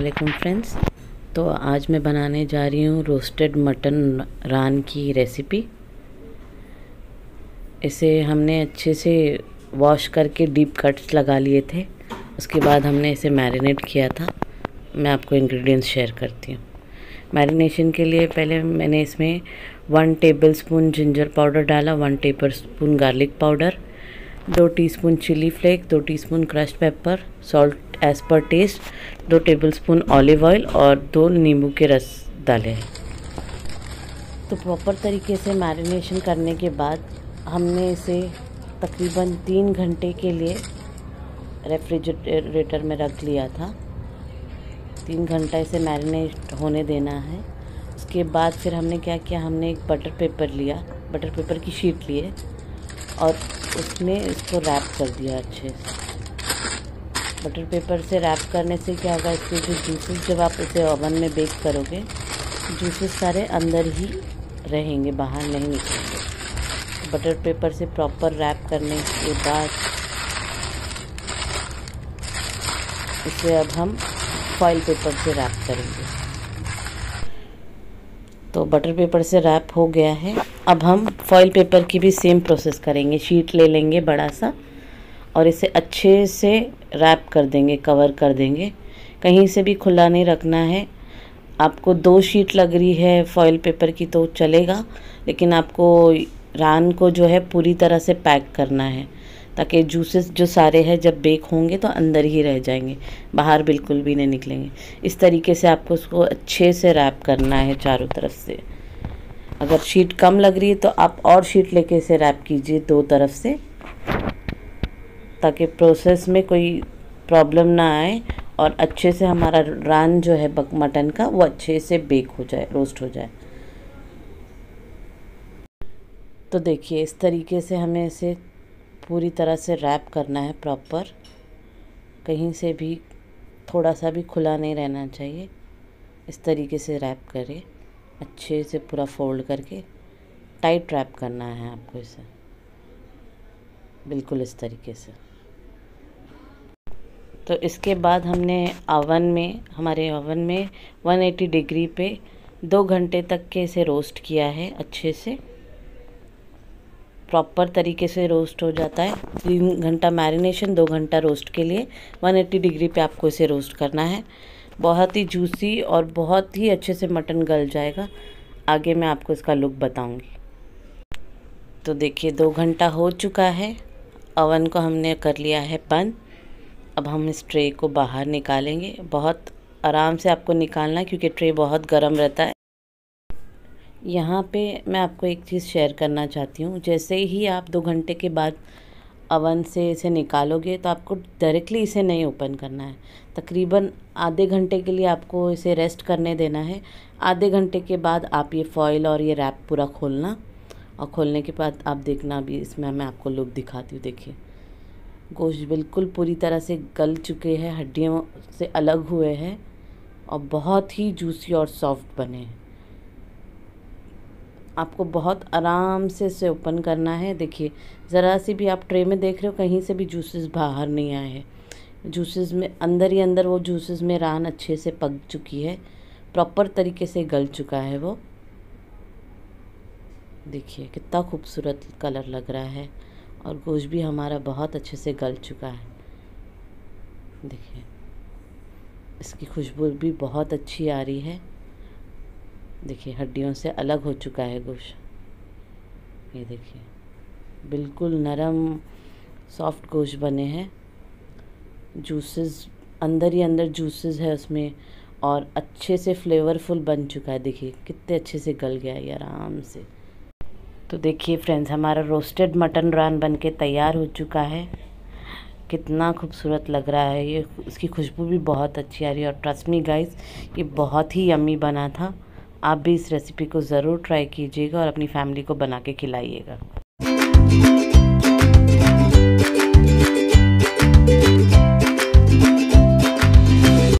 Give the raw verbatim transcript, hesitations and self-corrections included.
वालेकुम फ्रेंड्स। तो आज मैं बनाने जा रही हूँ रोस्टेड मटन रान की रेसिपी। इसे हमने अच्छे से वॉश करके डीप कट्स लगा लिए थे। उसके बाद हमने इसे मैरिनेट किया था। मैं आपको इंग्रेडिएंट्स शेयर करती हूँ। मैरिनेशन के लिए पहले मैंने इसमें वन टेबलस्पून जिंजर पाउडर डाला, वन टेबलस्पून गार्लिक पाउडर, दो टीस्पून चिली फ्लेक, दो teaspoon crushed pepper, salt as per taste, दो टेबलस्पून ऑलिव ऑयल और दो नींबू के रस डाले हैं। तो प्रॉपर तरीके से मैरिनेशन करने के बाद हमने इसे तकरीबन तीन घंटे के लिए रेफ्रिजरेटर में रख लिया था। तीन घंटा इसे मैरिनेट होने देना है। उसके बाद फिर हमने क्या किया, हमने एक बटर पेपर लिया, बटर पेपर की शीट लिए और उसमें इसको रैप कर दिया अच्छे से। बटर पेपर से रैप करने से क्या होगा, इसके जो जूसेस जब आप इसे ओवन में बेक करोगे, जूसेस सारे अंदर ही रहेंगे, बाहर नहीं निकलेंगे। बटर पेपर से प्रॉपर रैप करने के बाद इसे अब हम फॉइल पेपर से रैप करेंगे। तो बटर पेपर से रैप हो गया है। अब हम फॉइल पेपर की भी सेम प्रोसेस करेंगे। शीट ले लेंगे बड़ा सा और इसे अच्छे से रैप कर देंगे, कवर कर देंगे। कहीं से भी खुला नहीं रखना है। आपको दो शीट लग रही है फॉइल पेपर की तो चलेगा, लेकिन आपको रान को जो है पूरी तरह से पैक करना है, ताकि जूसेस जो सारे हैं जब बेक होंगे तो अंदर ही रह जाएंगे, बाहर बिल्कुल भी नहीं निकलेंगे। इस तरीके से आपको उसको अच्छे से रैप करना है चारों तरफ से। अगर शीट कम लग रही है तो आप और शीट लेके इसे रैप कीजिए दो तरफ से, ताकि प्रोसेस में कोई प्रॉब्लम ना आए और अच्छे से हमारा रान जो है मटन का वो अच्छे से बेक हो जाए, रोस्ट हो जाए। तो देखिए इस तरीके से हमें इसे पूरी तरह से रैप करना है प्रॉपर। कहीं से भी थोड़ा सा भी खुला नहीं रहना चाहिए। इस तरीके से रैप करें, अच्छे से पूरा फोल्ड करके टाइट रैप करना है आपको इसे, बिल्कुल इस तरीके से। तो इसके बाद हमने ओवन में, हमारे ओवन में एक सौ अस्सी डिग्री पे दो घंटे तक के इसे रोस्ट किया है। अच्छे से प्रॉपर तरीके से रोस्ट हो जाता है। तीन घंटा मैरिनेशन, दो घंटा रोस्ट के लिए एक सौ अस्सी डिग्री पे आपको इसे रोस्ट करना है। बहुत ही जूसी और बहुत ही अच्छे से मटन गल जाएगा। आगे मैं आपको इसका लुक बताऊंगी। तो देखिए दो घंटा हो चुका है। ओवन को हमने कर लिया है बंद। अब हम इस ट्रे को बाहर निकालेंगे। बहुत आराम से आपको निकालना है क्योंकि ट्रे बहुत गर्म रहता है। यहाँ पे मैं आपको एक चीज़ शेयर करना चाहती हूँ। जैसे ही आप दो घंटे के बाद ओवन से इसे निकालोगे तो आपको डायरेक्टली इसे नहीं ओपन करना है। तकरीबन आधे घंटे के लिए आपको इसे रेस्ट करने देना है। आधे घंटे के बाद आप ये फॉइल और ये रैप पूरा खोलना, और खोलने के बाद आप देखना। अभी इसमें मैं आपको लुक दिखाती हूँ। देखिए गोश्त बिल्कुल पूरी तरह से गल चुके हैं, हड्डियों से अलग हुए हैं और बहुत ही जूसी और सॉफ्ट बने हैं। आपको बहुत आराम से इसे ओपन करना है। देखिए ज़रा सी भी आप ट्रे में देख रहे हो, कहीं से भी जूसेस बाहर नहीं आए हैं। जूसेस में अंदर ही अंदर वो जूसेस में रान अच्छे से पक चुकी है, प्रॉपर तरीके से गल चुका है वो। देखिए कितना खूबसूरत कलर लग रहा है और गोश्त भी हमारा बहुत अच्छे से गल चुका है। देखिए इसकी खुशबू भी बहुत अच्छी आ रही है। देखिए हड्डियों से अलग हो चुका है गोश्त। ये देखिए बिल्कुल नरम सॉफ्ट गोश्त बने हैं। जूसेस अंदर ही अंदर जूसेस है उसमें और अच्छे से फ्लेवरफुल बन चुका है। देखिए कितने अच्छे से गल गया है आराम से। तो देखिए फ्रेंड्स, हमारा रोस्टेड मटन रान बन के तैयार हो चुका है। कितना खूबसूरत लग रहा है ये। इसकी खुशबू भी बहुत अच्छी आ रही है और ट्रस्ट मी गाइस, ये बहुत ही यम्मी बना था। आप भी इस रेसिपी को ज़रूर ट्राई कीजिएगा और अपनी फैमिली को बना के खिलाइएगा।